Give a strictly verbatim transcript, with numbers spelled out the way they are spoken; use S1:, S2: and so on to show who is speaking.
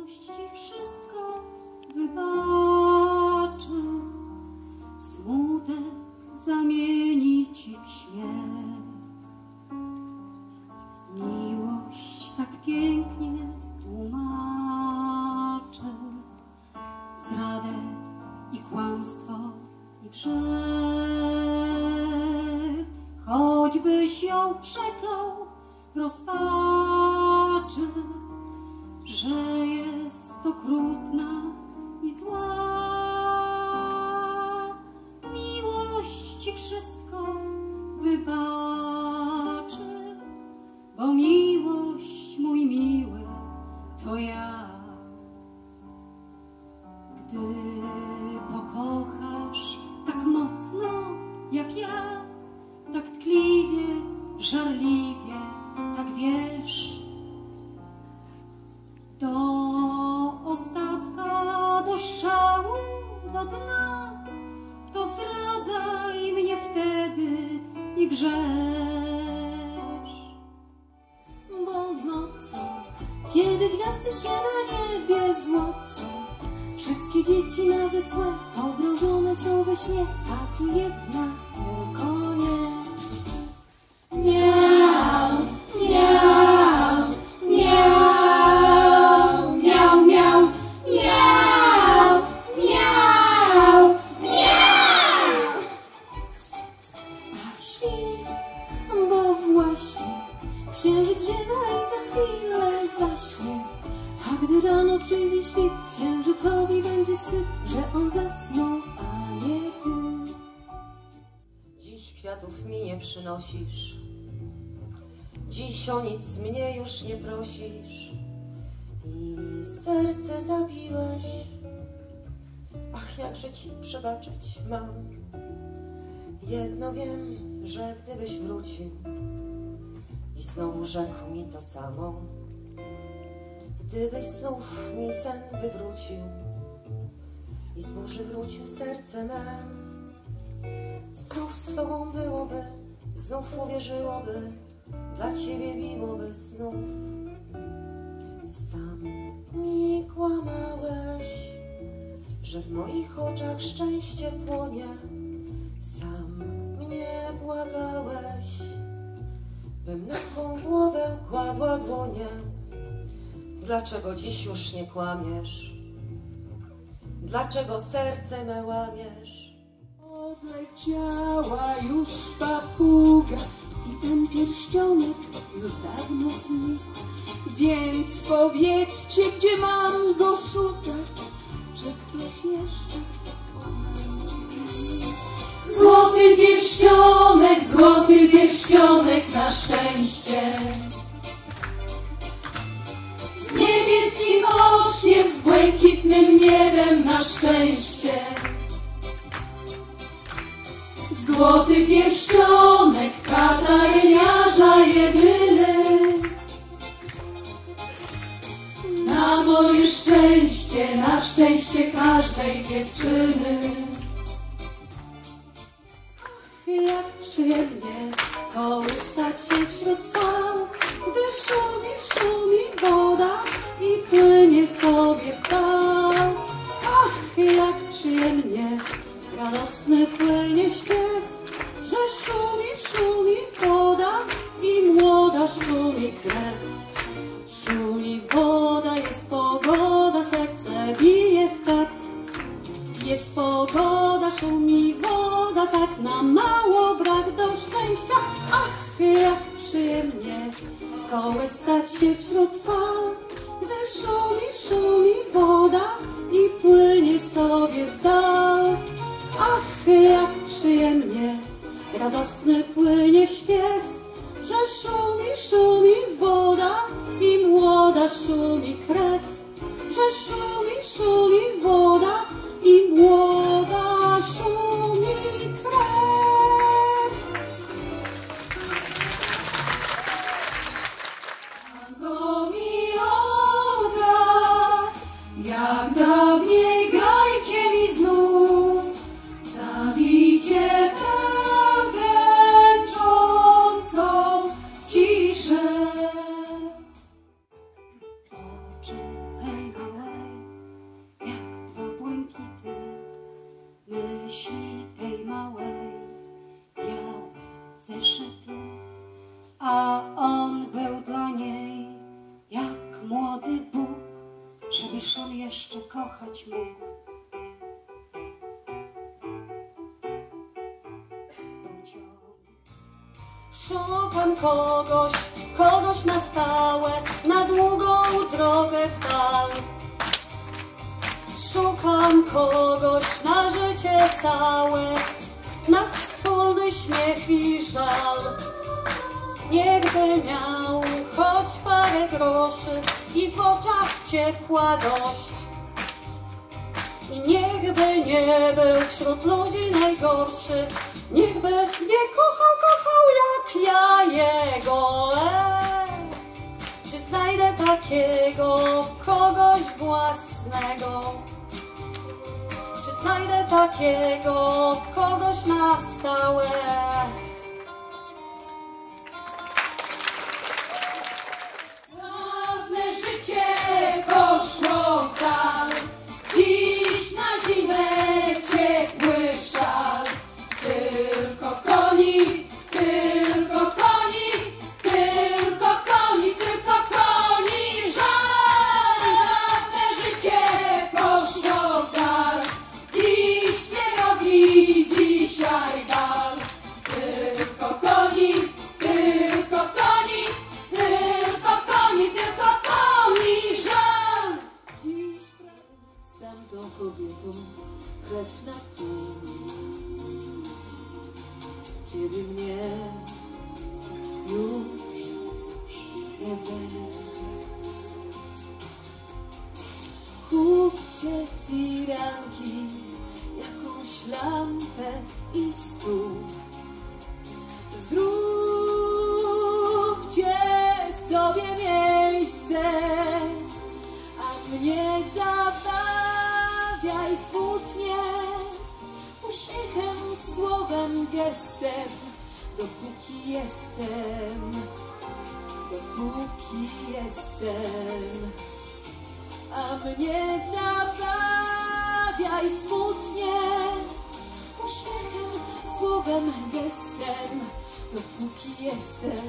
S1: Miłość ci wszystko wybaczy, smutek zamieni ci w śmiech. Miłość tak pięknie tłumaczy zdradę i kłamstwo i grzech. Choćbyś ją przeklął w rozpaczy, że jest okrutna i zła. Miłość ci wszystko wybaczy, bo miłość, mój miły, to ja. Gdy pokochasz tak mocno jak ja, tak tkliwie, żarliwie, tak wiesz, do ostatka, do szału, do dna, to zdradzaj mnie wtedy i grzesz. Bo nocą, kiedy gwiazdy się na niebie złocą, wszystkie dzieci, nawet złe, pogrążone są we śnie, a ty jedna tylko nie. Miau, miau, miau, miau, miau, miau, miau, miau. Ach, śpi, bo właśnie księżyc ziewa i za chwilę zaśnie. A gdy rano przyjdzie świt, księżycowi będzie wstyd, że on zasnął, a nie ty.
S2: Dziś kwiatów mi nie przynosisz, dziś o nic mnie już nie prosisz i serce zabiłeś. Ach, jakże ci przebaczyć mam. Jedno wiem, że gdybyś wrócił i znowu rzekł mi to samo, gdybyś znów mi sen wywrócił i z burzy wrócił serce me, znów z tobą byłoby, znów uwierzyłoby, dla ciebie miłoby znów. Sam mi kłamałeś, że w moich oczach szczęście płonie. Sam mnie błagałeś, bym na twą głowę kładła dłonie. Dlaczego dziś już nie kłamiesz? Dlaczego serce me łamiesz?
S1: Odleciała już papuga i ten pierścionek już dawno znikł. Więc powiedzcie, gdzie mam go szukać? Czy ktoś jeszcze złoty pierścionek, złoty pierścionek na szczęście. Z niebieskim oczkiem, z błękitnym niebem na szczęście. Złoty pierścionek kataryniarza jedyny. Na moje szczęście, na szczęście każdej dziewczyny. Ach, jak przyjemnie kołysać się wśród fal, gdy szumi, szumi woda i płynie sobie w dal. Ach, jak przyjemnie radosny płynie śpiew, że szumi, szumi woda i młoda szumi krew. Szumi woda, jest pogoda, serce bije w takt. Jest pogoda, szumi woda, tak nam mało brak do szczęścia. Ach, jak przyjemnie kołysać się wśród fal, gdy szumi, szumi woda i płynie sobie w dal. Ach, jak przyjemnie radosny płynie śpiew, że szumi, szumi woda i młoda szumi krew. Że szumi, szumi woda i młoda szumi krew. Tango mi oda, jak dawniej grajcie mi znów, zabijcie tę bręczącą ciszę. Oczy żebyś on jeszcze kochać mógł.
S2: Szukam kogoś, kogoś na stałe, na długą drogę w dal. Szukam kogoś na życie całe, na wspólny śmiech i żal. Niechby miał choć parę groszy i w oczach ciepła dość. I niechby nie był wśród ludzi najgorszy, niechby nie kochał, kochał jak ja jego. Ej, czy znajdę takiego kogoś własnego? Czy znajdę takiego kogoś na stałe?
S1: Dawne życie poszło w dal, dziś na zimę ciepły szal. Tylko koni, tylko koni, tylko koni, tylko koni żal. Dawne życie poszło w dal, dziś nie robi dzisiaj bal. Tylko koni, tylko koni, tylko koni, tylko koni żal.
S2: Dziś z tamtą kobietą chleb na pół. Kiedy mnie już nie będzie, kupcie firanki, jakąś lampę i stół. Zróbcie sobie miejsce, a mnie zabawiaj smutnie, uśmiechem, słowem, gestem, dopóki jestem, dopóki jestem. A mnie zabawiaj smutnie, uśmiechem, słowem, gestem, dopóki jestem,